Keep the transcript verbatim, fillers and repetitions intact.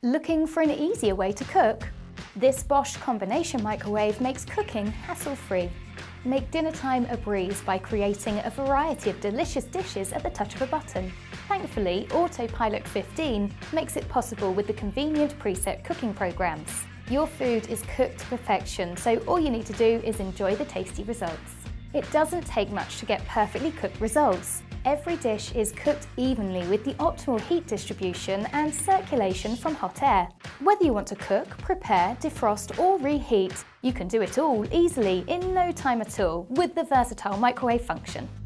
Looking for an easier way to cook? This Bosch combination microwave makes cooking hassle-free. Make dinner time a breeze by creating a variety of delicious dishes at the touch of a button. Thankfully, Autopilot fifteen makes it possible with the convenient preset cooking programs. Your food is cooked to perfection, so all you need to do is enjoy the tasty results. It doesn't take much to get perfectly cooked results. Every dish is cooked evenly with the optimal heat distribution and circulation from hot air. Whether you want to cook, prepare, defrost or reheat, you can do it all easily in no time at all with the versatile microwave function.